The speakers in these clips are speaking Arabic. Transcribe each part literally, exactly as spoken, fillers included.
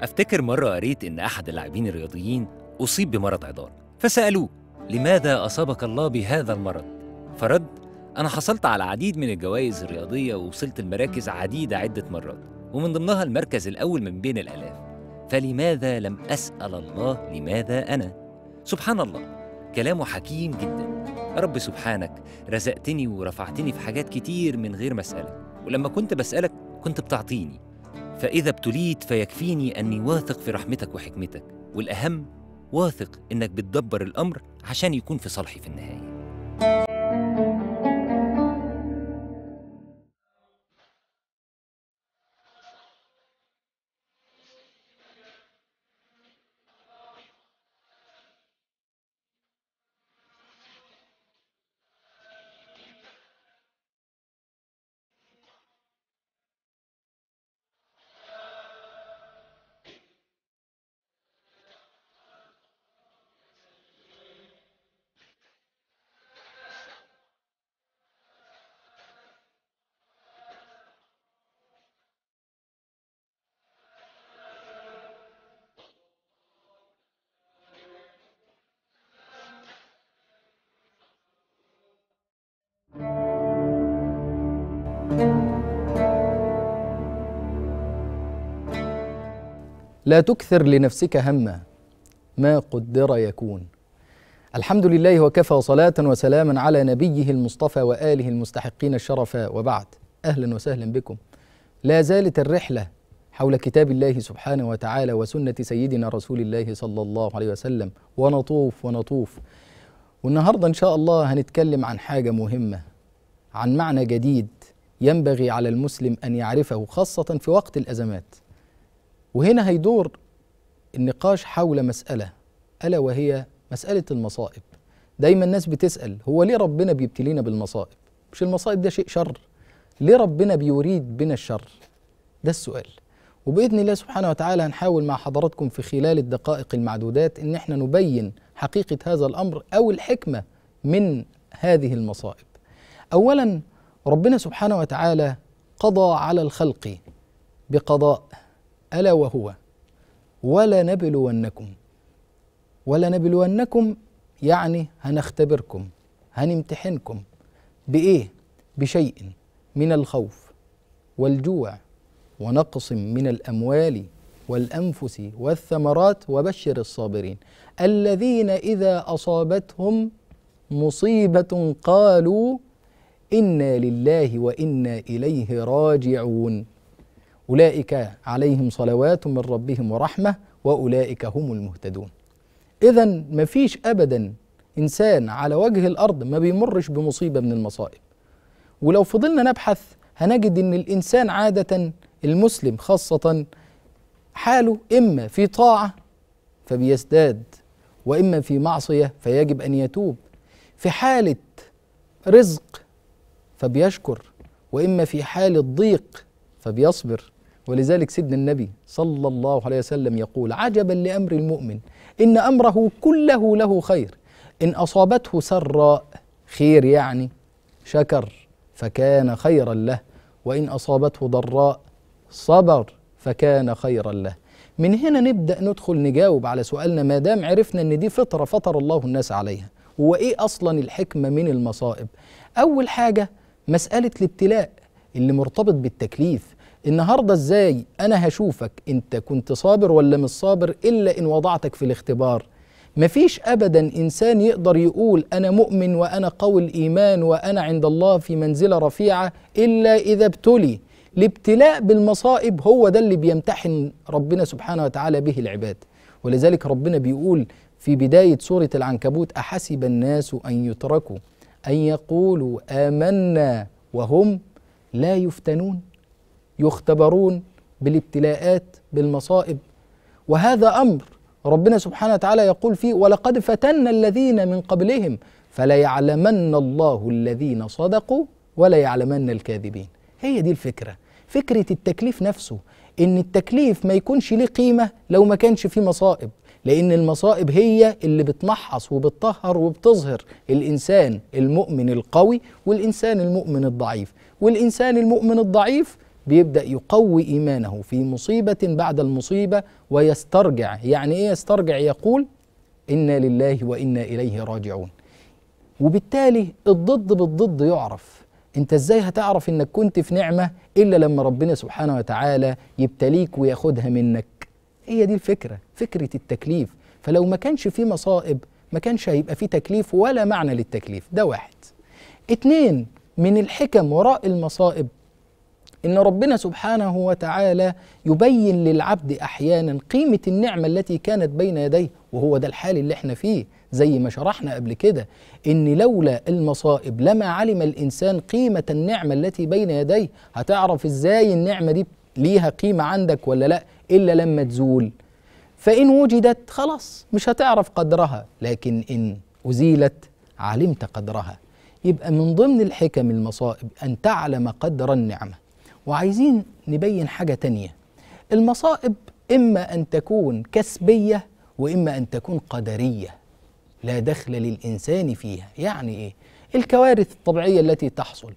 أفتكر مرة قريت إن أحد اللاعبين الرياضيين أصيب بمرض عضال، فسألوه: لماذا أصابك الله بهذا المرض؟ فرد: أنا حصلت على العديد من الجوائز الرياضية ووصلت المراكز عديدة عدة مرات، ومن ضمنها المركز الأول من بين الآلاف، فلماذا لم أسأل الله لماذا أنا؟ سبحان الله، كلامه حكيم جدا. يا رب سبحانك رزقتني ورفعتني في حاجات كتير من غير ما أسألك، ولما كنت بسألك كنت بتعطيني، فإذا ابتليت فيكفيني أني واثق في رحمتك وحكمتك، والأهم واثق إنك بتدبر الأمر عشان يكون في صالحي في النهاية. لا تكثر لنفسك هما ما قدر يكون. الحمد لله وكفى، صلاة وسلاما على نبيه المصطفى وآله المستحقين الشرف، وبعد. أهلا وسهلا بكم. لا زالت الرحلة حول كتاب الله سبحانه وتعالى وسنة سيدنا رسول الله صلى الله عليه وسلم، ونطوف ونطوف. والنهاردة إن شاء الله هنتكلم عن حاجة مهمة، عن معنى جديد ينبغي على المسلم أن يعرفه، خاصة في وقت الأزمات. وهنا هيدور النقاش حول مسألة، ألا وهي مسألة المصائب. دايما الناس بتسأل: هو ليه ربنا بيبتلينا بالمصائب؟ مش المصائب ده شيء شر؟ ليه ربنا بيريد بنا الشر؟ ده السؤال. وبإذن الله سبحانه وتعالى هنحاول مع حضراتكم في خلال الدقائق المعدودات إن احنا نبين حقيقة هذا الأمر أو الحكمة من هذه المصائب. أولا، ربنا سبحانه وتعالى قضى على الخلق بقضاء، ألا وهو ولنبلونكم. ولنبلونكم يعني هنختبركم، هنمتحنكم بإيه؟ بشيء من الخوف والجوع ونقص من الأموال والأنفس والثمرات، وبشر الصابرين الذين إذا أصابتهم مصيبة قالوا إنا لله وإنا إليه راجعون، أولئك عليهم صلوات من ربهم ورحمة وأولئك هم المهتدون. إذن مفيش أبدا إنسان على وجه الأرض ما بيمرش بمصيبة من المصائب. ولو فضلنا نبحث هنجد أن الإنسان عادة، المسلم خاصة، حاله إما في طاعة فبيزداد، وإما في معصية فيجب أن يتوب، في حالة رزق فبيشكر، وإما في حالة ضيق فبيصبر. ولذلك سيدنا النبي صلى الله عليه وسلم يقول: عجبا لأمر المؤمن إن أمره كله له خير، إن أصابته سراء، خير يعني، شكر فكان خيرا له، وإن أصابته ضراء صبر فكان خيرا له. من هنا نبدأ ندخل نجاوب على سؤالنا، ما دام عرفنا أن دي فطرة فطر الله الناس عليها، وإيه أصلا الحكمة من المصائب؟ أول حاجة مسألة الابتلاء اللي مرتبط بالتكليف. النهاردة ازاي أنا هشوفك أنت كنت صابر ولا مش صابر إلا إن وضعتك في الاختبار. مفيش أبدا إنسان يقدر يقول أنا مؤمن وأنا قوي الإيمان وأنا عند الله في منزلة رفيعة إلا إذا ابتلي. الابتلاء بالمصائب هو ده اللي بيمتحن ربنا سبحانه وتعالى به العباد. ولذلك ربنا بيقول في بداية سورة العنكبوت: أحسب الناس أن يتركوا أن يقولوا آمنا وهم لا يفتنون، يختبرون بالابتلاءات بالمصائب. وهذا أمر ربنا سبحانه وتعالى يقول فيه: ولقد فتنا الذين من قبلهم فليعلمن الله الذين صدقوا وليعلمن الكاذبين. هي دي الفكرة، فكرة التكليف نفسه، إن التكليف ما يكونش ليه قيمة لو ما كانش فيه مصائب، لأن المصائب هي اللي بتمحص وبتطهر وبتظهر الإنسان المؤمن القوي والإنسان المؤمن الضعيف. والإنسان المؤمن الضعيف بيبدأ يقوي إيمانه في مصيبة بعد المصيبة ويسترجع. يعني إيه يسترجع؟ يقول إنا لله وإنا إليه راجعون. وبالتالي الضد بالضد يعرف. أنت إزاي هتعرف إنك كنت في نعمة إلا لما ربنا سبحانه وتعالى يبتليك وياخدها منك؟ هي دي الفكرة، فكرة التكليف. فلو ما كانش في مصائب ما كانش هيبقى في تكليف ولا معنى للتكليف. ده واحد. اتنين، من الحكم وراء المصائب إن ربنا سبحانه وتعالى يبين للعبد أحيانا قيمة النعمة التي كانت بين يديه، وهو ده الحال اللي احنا فيه زي ما شرحنا قبل كده، إن لولا المصائب لما علم الإنسان قيمة النعمة التي بين يديه. هتعرف إزاي النعمة دي ليها قيمة عندك ولا لا إلا لما تزول. فإن وجدت خلاص مش هتعرف قدرها، لكن إن أزيلت علمت قدرها. يبقى من ضمن الحكم المصائب أن تعلم قدر النعمة. وعايزين نبين حاجة تانية، المصائب إما أن تكون كسبية وإما أن تكون قدرية لا دخل للإنسان فيها. يعني إيه؟ الكوارث الطبيعية التي تحصل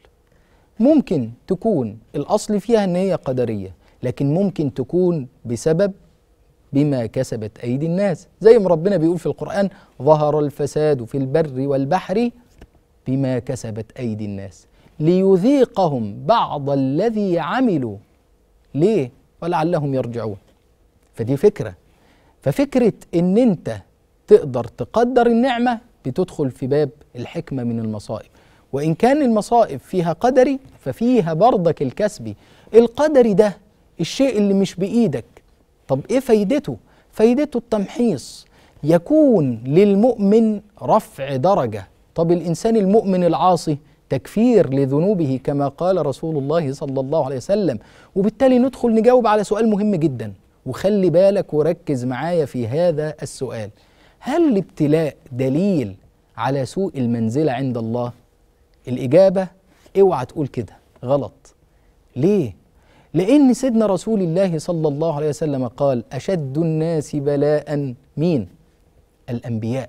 ممكن تكون الأصل فيها أن هي قدرية، لكن ممكن تكون بسبب بما كسبت أيدي الناس، زي ما ربنا بيقول في القرآن ظهر الفساد في البر والبحر بما كسبت أيدي الناس ليذيقهم بعض الذي عملوا. ليه؟ ولعلهم يرجعون. فدي فكرة. ففكرة إن أنت تقدر تقدر النعمة بتدخل في باب الحكمة من المصائب. وإن كان المصائب فيها قدري ففيها برضك الكسبي. القدري ده الشيء اللي مش بإيدك، طب إيه فايدته؟ فايدته التمحيص، يكون للمؤمن رفع درجة. طب الإنسان المؤمن العاصي تكفير لذنوبه كما قال رسول الله صلى الله عليه وسلم. وبالتالي ندخل نجاوب على سؤال مهم جدا، وخلي بالك وركز معايا في هذا السؤال: هل الابتلاء دليل على سوء المنزلة عند الله؟ الإجابة اوعى تقول كده، غلط. ليه؟ لأن سيدنا رسول الله صلى الله عليه وسلم قال أشد الناس بلاء مين؟ الأنبياء.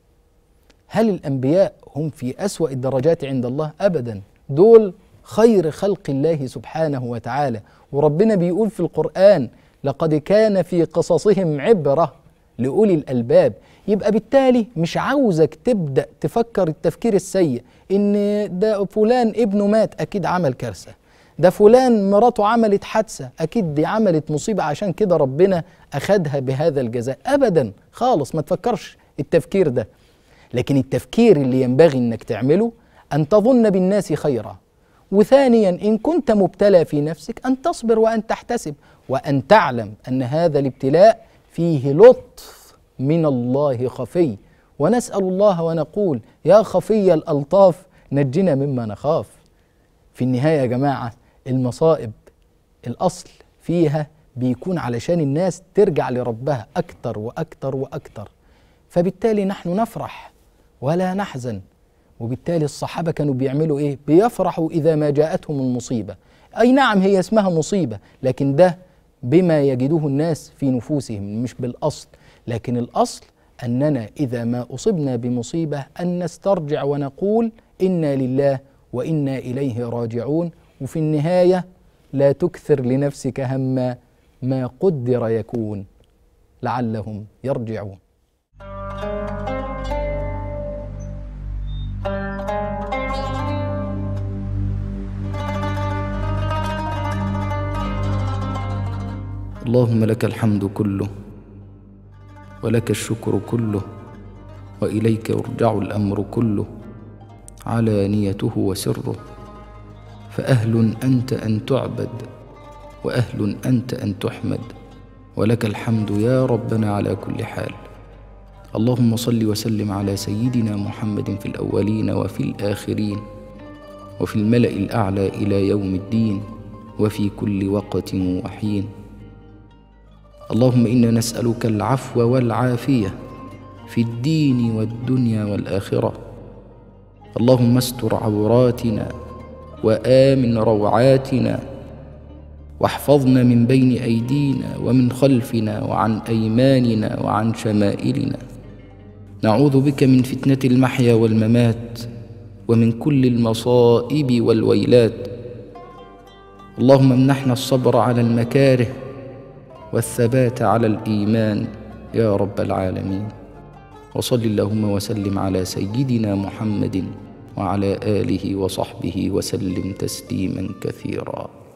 هل الأنبياء هم في أسوأ الدرجات عند الله؟ أبدا، دول خير خلق الله سبحانه وتعالى. وربنا بيقول في القرآن لقد كان في قصصهم عبرة لأولي الألباب. يبقى بالتالي مش عاوزك تبدأ تفكر التفكير السيء إن ده فلان ابنه مات أكيد عمل كارثة، ده فلان مراته عملت حادثة أكيد دي عملت مصيبة عشان كده ربنا أخدها بهذا الجزاء. أبدا خالص، ما تفكرش التفكير ده. لكن التفكير اللي ينبغي أنك تعمله أن تظن بالناس خيرا. وثانيا إن كنت مبتلى في نفسك أن تصبر وأن تحتسب وأن تعلم أن هذا الابتلاء فيه لطف من الله خفي. ونسأل الله ونقول يا خفي الألطاف نجنا مما نخاف. في النهاية يا جماعة المصائب الأصل فيها بيكون علشان الناس ترجع لربها أكتر وأكتر وأكتر. فبالتالي نحن نفرح ولا نحزن. وبالتالي الصحابة كانوا بيعملوا إيه؟ بيفرحوا إذا ما جاءتهم المصيبة. أي نعم هي اسمها مصيبة، لكن ده بما يجده الناس في نفوسهم مش بالأصل. لكن الأصل أننا إذا ما أصبنا بمصيبة أن نسترجع ونقول إنا لله وإنا إليه راجعون. وفي النهاية لا تكثر لنفسك هما ما قدر يكون لعلهم يرجعون. اللهم لك الحمد كله ولك الشكر كله وإليك يرجع الأمر كله علانيته وسره. فأهل أنت أن تعبد وأهل أنت أن تحمد، ولك الحمد يا ربنا على كل حال. اللهم صل وسلم على سيدنا محمد في الأولين وفي الآخرين وفي الملأ الأعلى إلى يوم الدين وفي كل وقت وحين. اللهم إنا نسألك العفو والعافية في الدين والدنيا والآخرة. اللهم استر عوراتنا وآمن روعاتنا واحفظنا من بين أيدينا ومن خلفنا وعن أيماننا وعن شمائلنا. نعوذ بك من فتنة المحيا والممات ومن كل المصائب والويلات. اللهم امنحنا الصبر على المكاره والثبات على الإيمان يا رب العالمين. وصل اللهم وسلم على سيدنا محمد وعلى آله وصحبه وسلم تسليما كثيرا.